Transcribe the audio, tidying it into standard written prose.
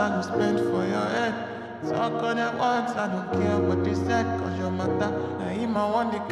I go spend for your head. Talk on at once, I don't care what they said, cause your matter, now him I want the